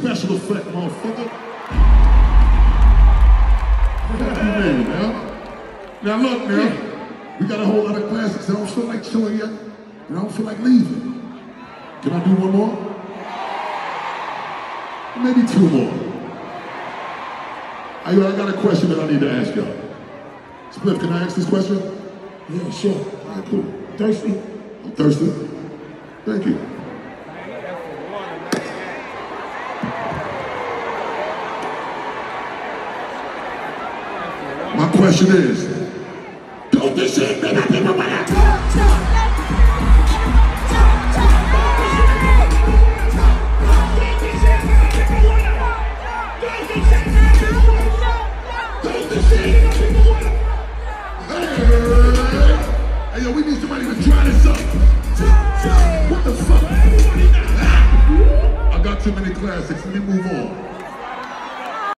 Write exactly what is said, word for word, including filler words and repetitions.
special effect, motherfucker. What do you mean, man? Now look, man, we got a whole lot of classics. I don't feel like showing yet, and I don't feel like leaving. Can I do one more? Maybe two more. I, I got a question that I need to ask y'all. Spliff, can I ask this question? Yeah, sure. All right, cool. Thirsty? I'm thirsty. Thank you. My question is, don't this shit make I people wanna talk, talk. Hey, yo, we need somebody to try this up. What the fuck? I got too many classics. Let me move on.